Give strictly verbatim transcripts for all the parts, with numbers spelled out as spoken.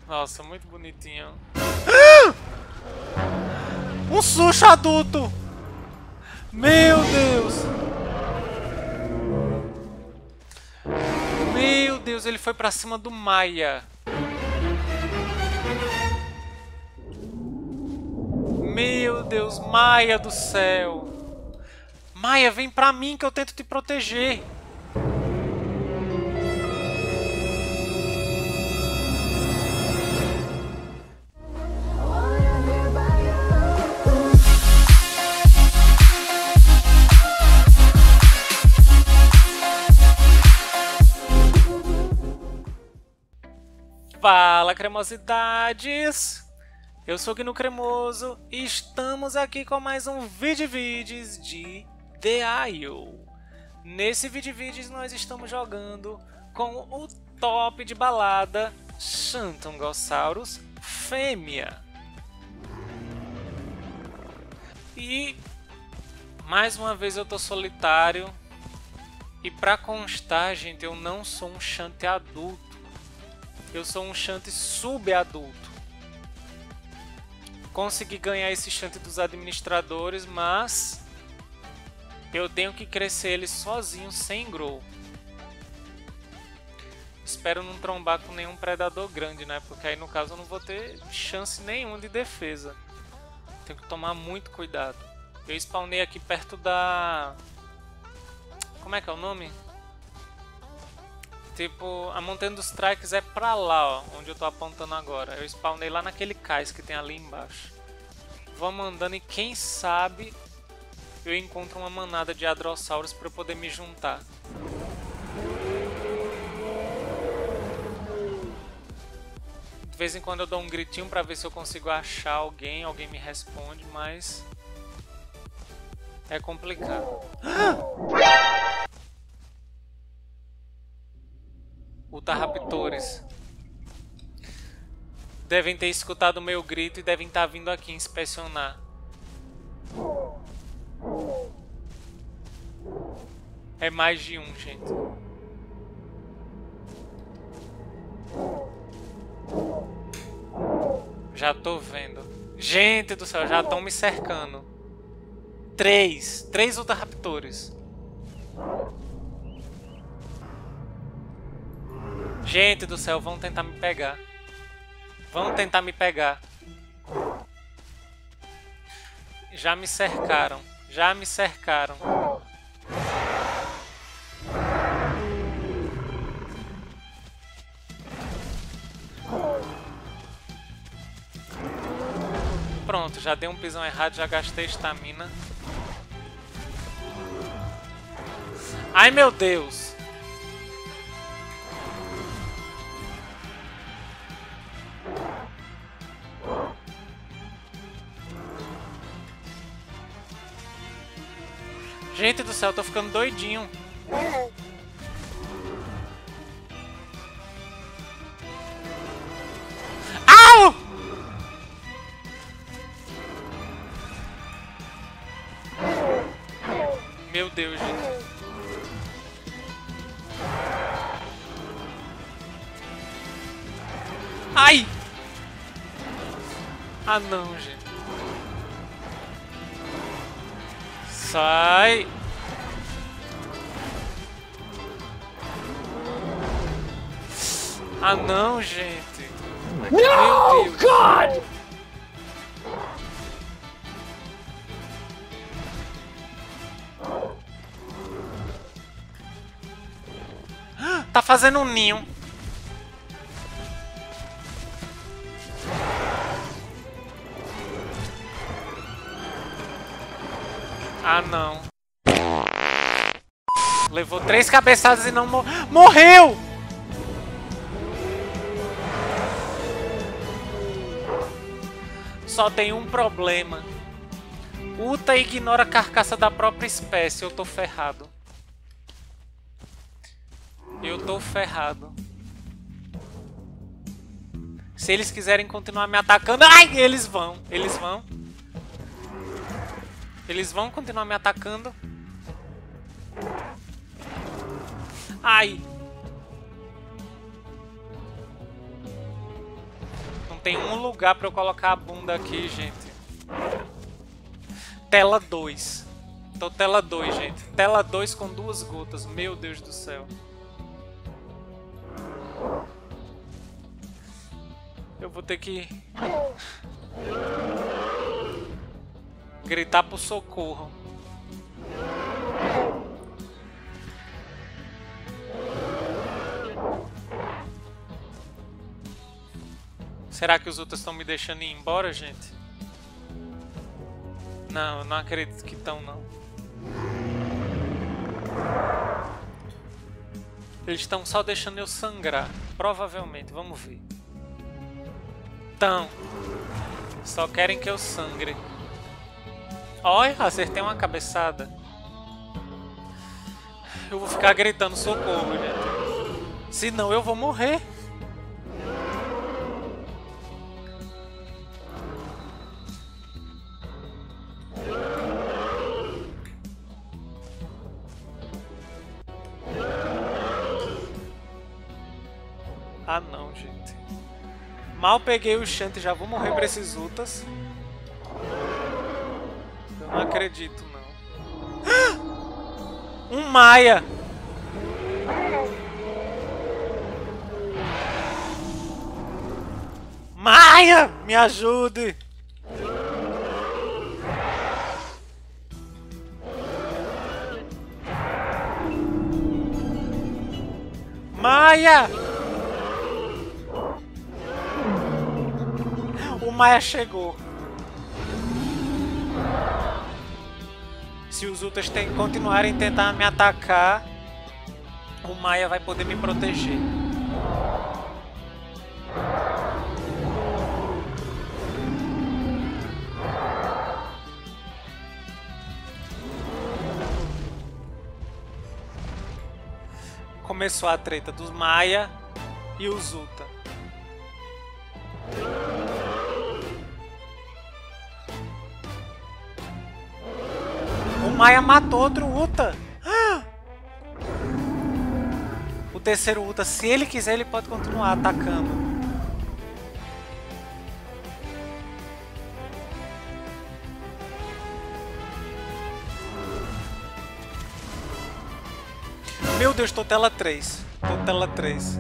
Nossa, muito bonitinho. Um sushi adulto! Meu Deus! Meu Deus, ele foi pra cima do Maia. Meu Deus, Maia do céu. Maia, vem pra mim que eu tento te proteger. Fala, cremosidades! Eu sou o Gnu Cremoso e estamos aqui com mais um vídeo vídeos de The Isle. Nesse vídeo vídeos nós estamos jogando com o top de balada Xantungossaurus fêmea. E mais uma vez eu tô solitário. E pra constar, gente, eu não sou um Shanty adulto. Eu sou um Shanty subadulto. Consegui ganhar esse Shanty dos administradores, mas eu tenho que crescer ele sozinho, sem grow. Espero não trombar com nenhum predador grande, né? Porque aí no caso eu não vou ter chance nenhuma de defesa. Tenho que tomar muito cuidado. Eu spawnei aqui perto da... Como é que é o nome? Tipo, a Montanha dos Strikes é pra lá, ó, onde eu tô apontando agora. Eu spawnei lá naquele cais que tem ali embaixo. Vamos andando e quem sabe eu encontro uma manada de Hadrossauros pra eu poder me juntar. De vez em quando eu dou um gritinho pra ver se eu consigo achar alguém, alguém me responde, mas é complicado. Utahraptores devem ter escutado o meu grito e devem estar vindo aqui inspecionar. É mais de um, gente. Já tô vendo. Gente do céu, já estão me cercando. Três. Três Utahraptores. Gente do céu, vão tentar me pegar. Vão tentar me pegar. Já me cercaram. Já me cercaram. Pronto, já dei um pisão errado, já gastei estamina. Ai, meu Deus! Gente do céu, eu tô ficando doidinho. Au! Meu Deus, gente. Ai! Ah, não, gente. Sai! Ah, não, gente. No, Meu Deus. God! Tá fazendo um ninho. Ah, não. Levou três cabeçadas e não mor morreu! Só tem um problema. Uta ignora a carcaça da própria espécie. Eu tô ferrado. Eu tô ferrado. Se eles quiserem continuar me atacando... Ai! Eles vão. Eles vão. Eles vão continuar me atacando. Ai! tem um lugar pra eu colocar a bunda aqui, gente. Tela dois. Tô tela dois, gente. Tela dois com duas gotas. Meu Deus do céu. Eu vou ter que gritar pro socorro. Será que os outros estão me deixando ir embora, gente? Não, eu não acredito que estão, não. Eles estão só deixando eu sangrar. Provavelmente, vamos ver. Então, só querem que eu sangre. Olha, acertei uma cabeçada. Eu vou ficar gritando socorro, gente. Senão eu vou morrer. Ah não, gente. Mal peguei o Shanty e já vou morrer pra esses Utas. Eu não acredito, não. Um Maia! Maia! Me ajude! Maia! O Maia chegou. Se os Utas tem, continuarem tentar me atacar, o Maia vai poder me proteger. Começou a treta dos Maia e os Uta. O Maia matou outro Uta. O terceiro Uta, se ele quiser, ele pode continuar atacando. Meu Deus, tô tela três. Tô tela três.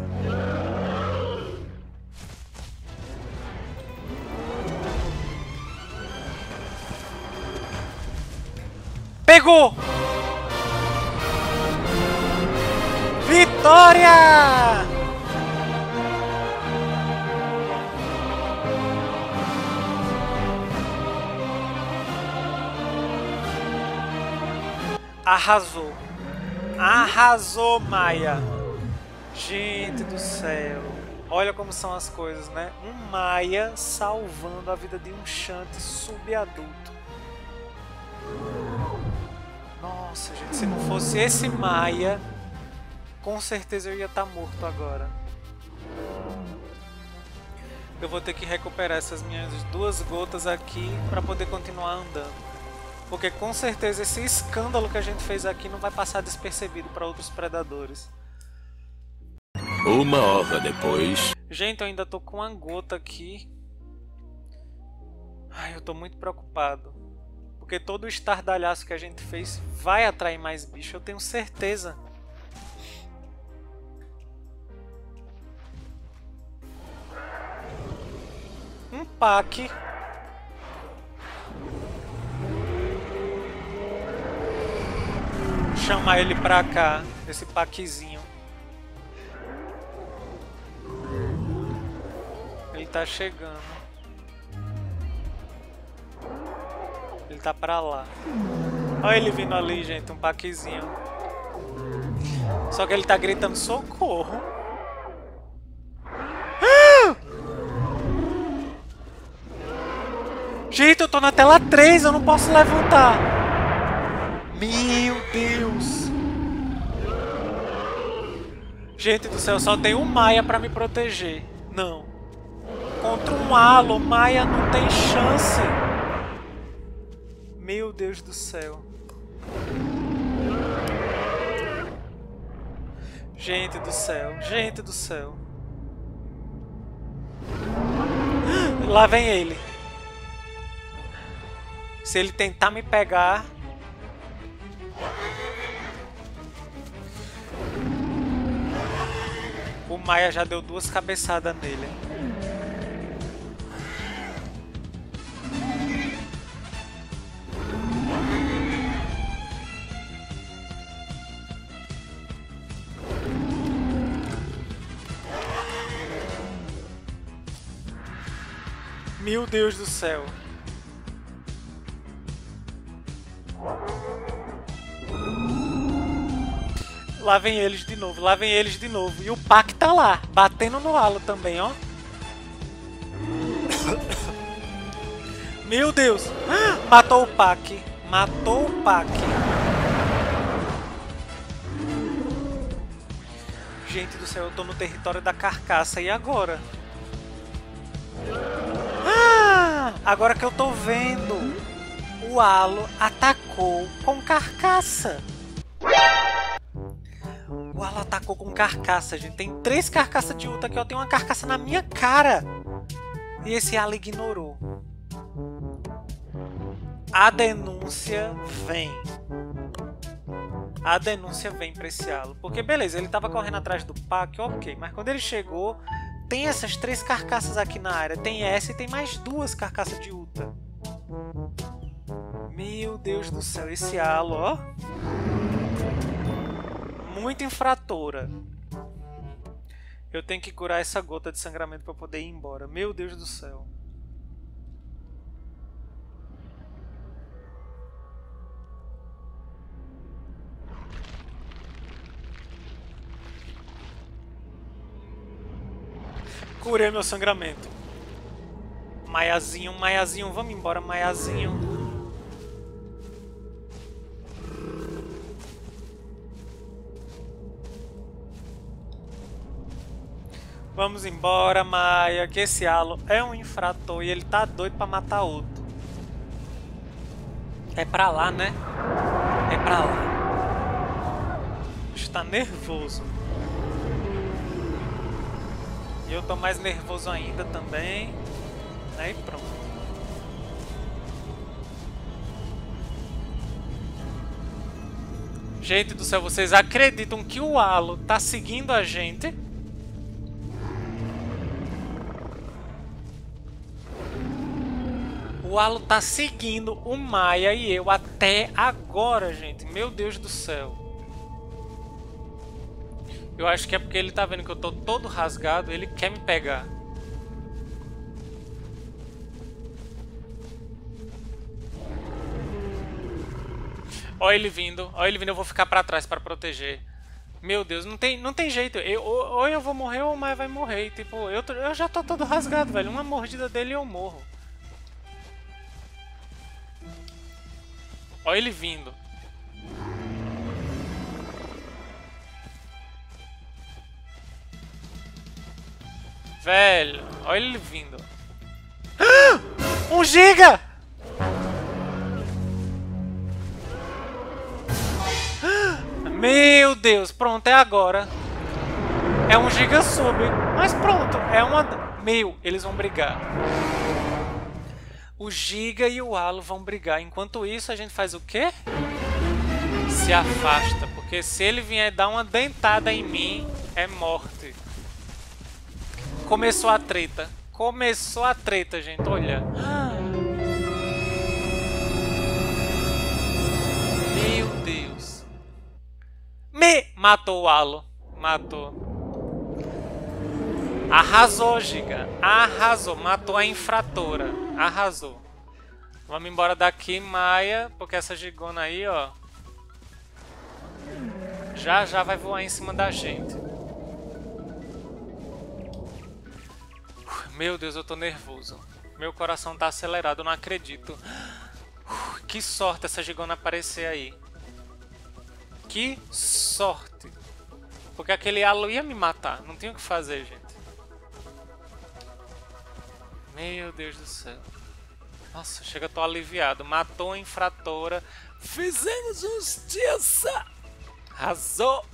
Pegou! Vitória! Arrasou. Arrasou, Maia. Gente do céu. Olha como são as coisas, né? Um Maia salvando a vida de um Shanty subadulto. Nossa, gente, se não fosse esse Maia, com certeza eu ia estar morto agora. Eu vou ter que recuperar essas minhas duas gotas aqui para poder continuar andando. Porque com certeza esse escândalo que a gente fez aqui não vai passar despercebido para outros predadores. Uma hora depois... Gente, eu ainda tô com uma gota aqui. Ai, eu tô muito preocupado. Porque todo o estardalhaço que a gente fez vai atrair mais bicho, eu tenho certeza. Um pack. Vou chamar ele pra cá, esse packzinho. Ele tá chegando. Ele tá pra lá. Olha ele vindo ali, gente, um packzinho. Só que ele tá gritando socorro. Ah! Gente, eu tô na tela três, eu não posso levantar. Meu Deus. Gente do céu, só tem um Maia pra me proteger. Não. Contra um Halo, Maia não tem chance. Meu Deus do céu. Gente do céu, gente do céu. Lá vem ele. Se ele tentar me pegar... O Maia já deu duas cabeçadas nele. Meu Deus do céu. Lá vem eles de novo, lá vem eles de novo. E o Pac tá lá, batendo no halo também, ó. Meu Deus. Matou o Pac. Matou o Pac. Gente do céu, eu tô no território da carcaça. E agora? Agora que eu tô vendo, o halo atacou com carcaça. O halo atacou com carcaça, gente. Tem três carcaças de ultra aqui, ó. Tem uma carcaça na minha cara. E esse halo ignorou. A denúncia vem. A denúncia vem pra esse halo. Porque, beleza, ele tava correndo atrás do Pac, ok. Mas quando ele chegou... Tem essas três carcaças aqui na área. Tem essa e tem mais duas carcaças de ultra. Meu Deus do céu. Esse halo, ó. Muito infratora. Eu tenho que curar essa gota de sangramento para poder ir embora. Meu Deus do céu. Curei meu sangramento. Maiazinho, Maiazinho, vamos embora, Maiazinho. Vamos embora, Maia, que esse halo é um infrator e ele tá doido pra matar outro. É pra lá, né? É pra lá. Está nervoso. E eu tô mais nervoso ainda também. Aí pronto. Gente do céu, vocês acreditam que o halo tá seguindo a gente? O halo tá seguindo o Maia e eu até agora, gente. Meu Deus do céu. Eu acho que é porque ele tá vendo que eu tô todo rasgado, ele quer me pegar. Olha ele vindo, olha ele vindo, eu vou ficar pra trás pra proteger. Meu Deus, não tem, não tem jeito. Eu, ou eu vou morrer ou o Maia vai morrer. Tipo, eu, tô, eu já tô todo rasgado, velho. Uma mordida dele e eu morro. Olha ele vindo. Velho, olha ele vindo. Um giga! Meu Deus, pronto, é agora. É um giga sub. Mas pronto, é uma... Meu, eles vão brigar. O giga e o halo vão brigar. Enquanto isso, a gente faz o quê? Se afasta, porque se ele vier dar uma dentada em mim, é morte. Começou a treta. Começou a treta, gente. Olha. Meu Deus. Me matou o halo. Matou. Arrasou, giga. Arrasou. Matou a infratora. Arrasou. Vamos embora daqui, Maia. Porque essa gigona aí, ó. Já já vai voar em cima da gente. Meu Deus, eu tô nervoso. Meu coração tá acelerado, eu não acredito. Que sorte essa gigona aparecer aí. Que sorte. Porque aquele halo ia me matar. Não tinha o que fazer, gente. Meu Deus do céu. Nossa, chega, eu tô aliviado. Matou a infratora. Fizemos justiça. Arrasou.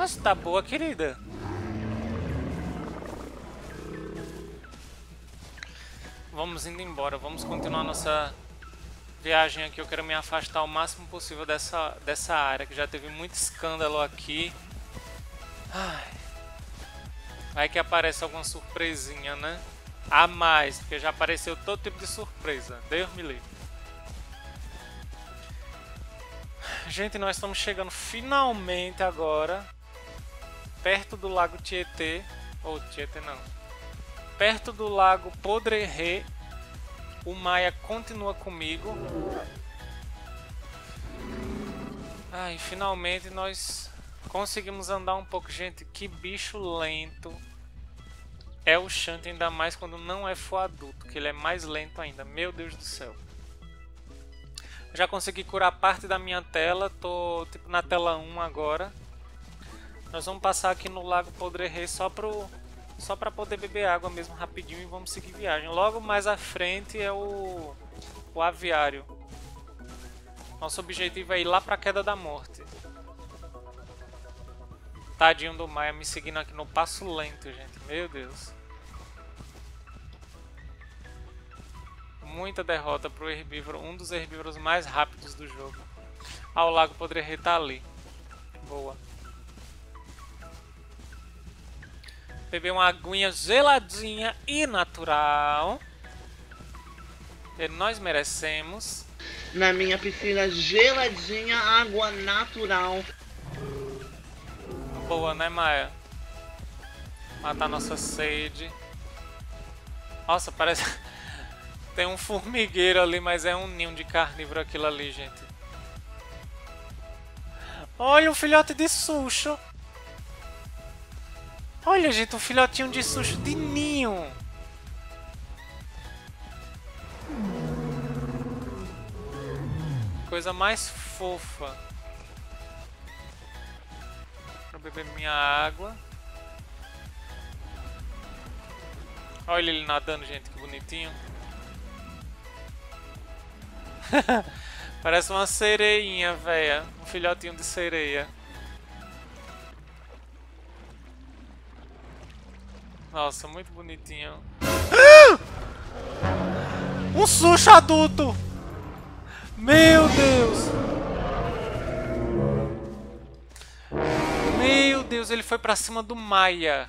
Nossa, tá boa, querida. Vamos indo embora. Vamos continuar nossa viagem aqui. Eu quero me afastar o máximo possível dessa, dessa área, que já teve muito escândalo aqui. Ai. Vai que aparece alguma surpresinha, né? A mais, porque já apareceu todo tipo de surpresa. Deus me livre. Gente, nós estamos chegando finalmente agora perto do lago Tietê. Ou Tietê não. Perto do lago Podre-Ré. O Maia continua comigo. Ah, e finalmente nós conseguimos andar um pouco. Gente, que bicho lento é o Shanty, ainda mais quando não é for adulto, que ele é mais lento ainda. Meu Deus do céu. Já consegui curar parte da minha tela, tô tipo na tela um agora. Nós vamos passar aqui no lago Podre-Ré só pro só para poder beber água mesmo rapidinho e vamos seguir viagem. Logo mais à frente é o o aviário. Nosso objetivo é ir lá para a Queda da Morte. Tadinho do Maia me seguindo aqui no passo lento, gente. Meu Deus. Muita derrota pro herbívoro, um dos herbívoros mais rápidos do jogo. Ah, o lago Podre-Ré tá ali. Boa. Beber uma aguinha geladinha e natural. Que nós merecemos. Na minha piscina geladinha, água natural. Boa, né, Maia? Matar nossa sede. Nossa, parece... Tem um formigueiro ali, mas é um ninho de carnívoro aquilo ali, gente. Olha um filhote de sushi. Olha, gente, um filhotinho de sushi de ninho. Coisa mais fofa. Vou beber minha água. Olha ele nadando, gente, que bonitinho. Parece uma sereinha, véia. Um filhotinho de sereia. Nossa, muito bonitinho. Um sushi adulto! Meu Deus! Meu Deus, ele foi pra cima do Maia.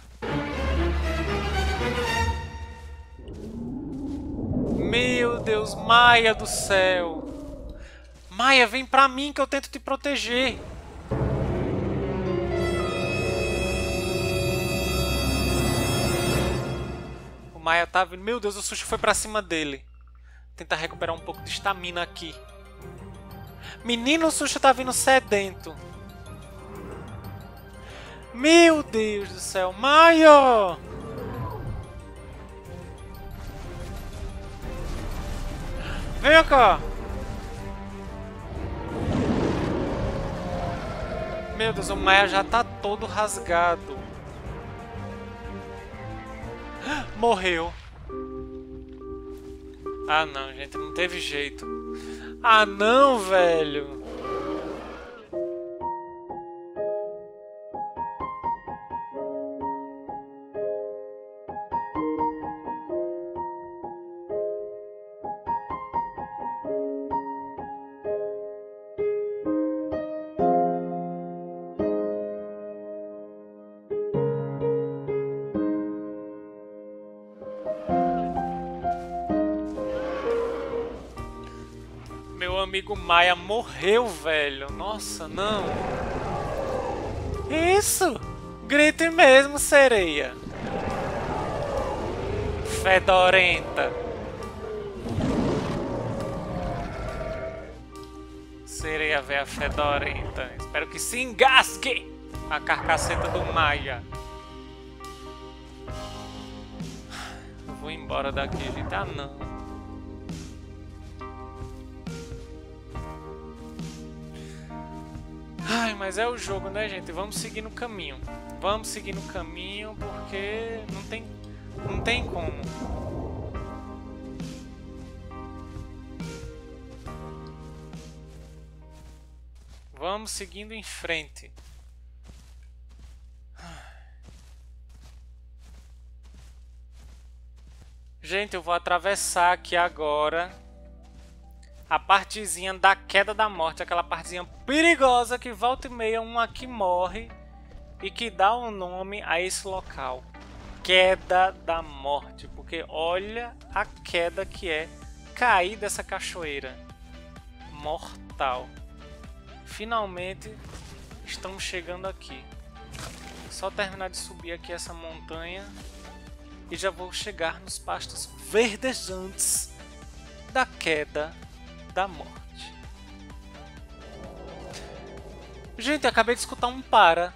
Meu Deus, Maia do céu. Maia, vem pra mim que eu tento te proteger. O Maia tá vindo. Meu Deus, o sushi foi pra cima dele. Tentar recuperar um pouco de estamina aqui. Menino, o sushi tá vindo sedento. Meu Deus do céu, Maia! Vem cá! Meu Deus, o Maia já tá todo rasgado. Morreu. Ah não, gente, não teve jeito. Ah não, velho. Meu amigo Maia morreu, velho. Nossa, não. Isso! Grite mesmo, sereia. Fedorenta. Sereia véia fedorenta. Espero que se engasgue a carcaceta do Maia. Eu vou embora daqui, gente. Ah, não. Ai, mas é o jogo, né, gente? Vamos seguir no caminho. Vamos seguir no caminho porque não tem, não tem como. Vamos seguindo em frente. Gente, eu vou atravessar aqui agora a partezinha da queda da morte, aquela partezinha perigosa que volta e meia um aqui morre e que dá um nome a esse local. Queda da morte, porque olha a queda que é cair dessa cachoeira. Mortal. Finalmente estamos chegando aqui. Só terminar de subir aqui essa montanha e já vou chegar nos pastos verdejantes da queda da morte. Gente, acabei de escutar um para.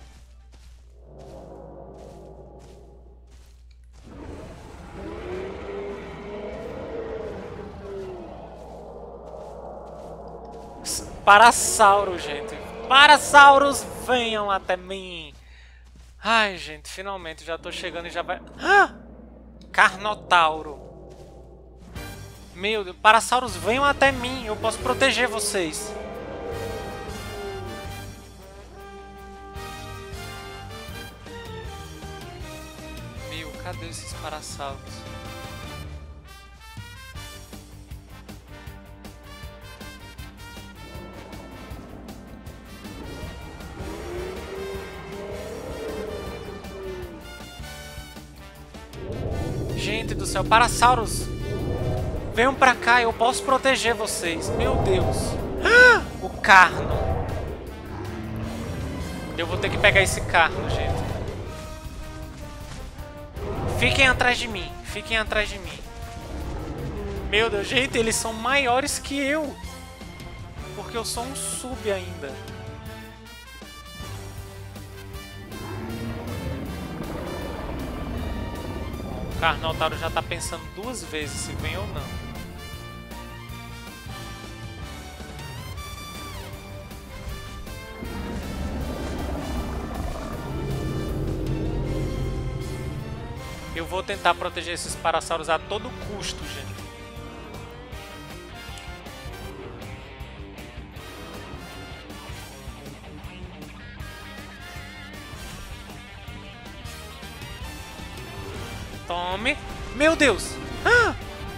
Parasauro, gente. Parasauros, venham até mim. Ai, gente, finalmente já tô chegando e já vai... Ah! Carnotauro. Meu Deus, Parasauros, venham até mim. Eu posso proteger vocês. Meu, cadê esses Parasauros? Gente do céu, Parasauros, venham pra cá, eu posso proteger vocês. Meu Deus. Ah, o Carno. Eu vou ter que pegar esse Carno, gente. Fiquem atrás de mim, fiquem atrás de mim. Meu Deus, gente, eles são maiores que eu. Porque eu sou um sub ainda. O Carnotauro já tá pensando duas vezes se vem ou não. Eu vou tentar proteger esses Parasauros a todo custo, gente. Tome. Meu Deus! Ah!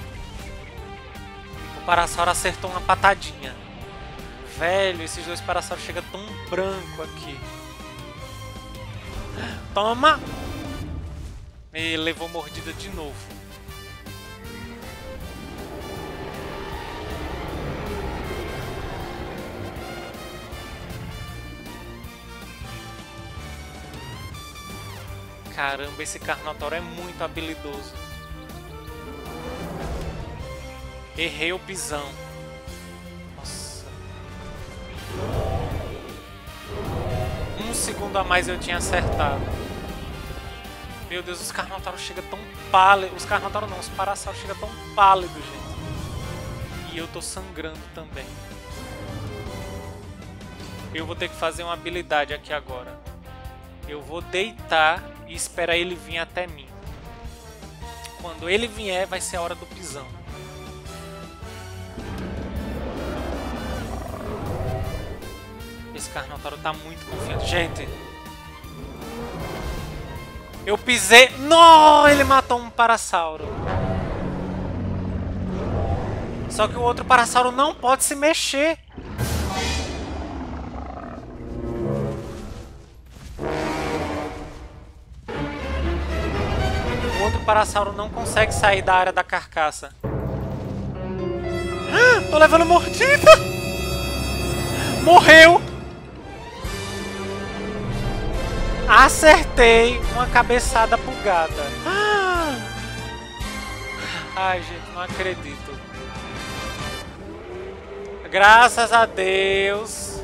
O Parasauro acertou uma patadinha. Velho, esses dois Parasauros chegam tão branco aqui. Toma! E levou mordida de novo. Caramba, esse Carnotauro é muito habilidoso. Errei o pisão. Nossa. Um segundo a mais eu tinha acertado. Meu Deus, os Carnotauros chegam tão pálidos. Os Carnotauros não, os Parasauros chegam tão pálidos, gente. E eu tô sangrando também. Eu vou ter que fazer uma habilidade aqui agora. Eu vou deitar e esperar ele vir até mim. Quando ele vier, vai ser a hora do pisão. Esse Carnotauro tá muito confiante. Gente, eu pisei... Não! Ele matou um Parasauro. Só que o outro Parasauro não pode se mexer. O outro Parasauro não consegue sair da área da carcaça. Ah, tô levando mordida! Morreu! Acertei uma cabeçada bugada. Ah! Ai, gente, não acredito. Graças a Deus,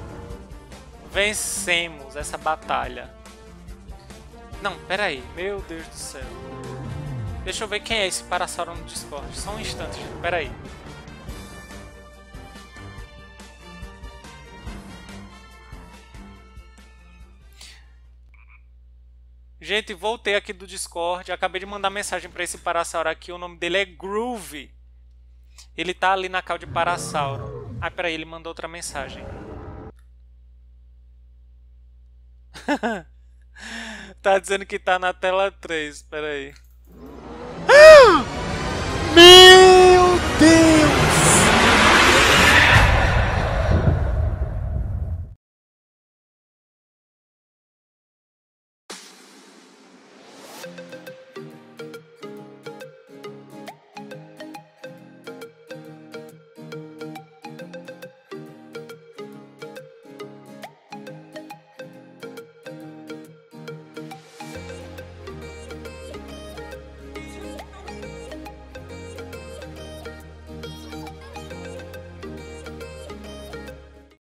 vencemos essa batalha. Não, peraí. Meu Deus do céu. Deixa eu ver quem é esse Parasauro no Discord. Só um instante, gente. Peraí. Gente, voltei aqui do Discord. Acabei de mandar mensagem para esse Parasauro aqui. O nome dele é Groovy. Ele tá ali na cal de Parasauro. Ah, peraí. Ele mandou outra mensagem. Tá dizendo que tá na tela três. Peraí. Meu Deus!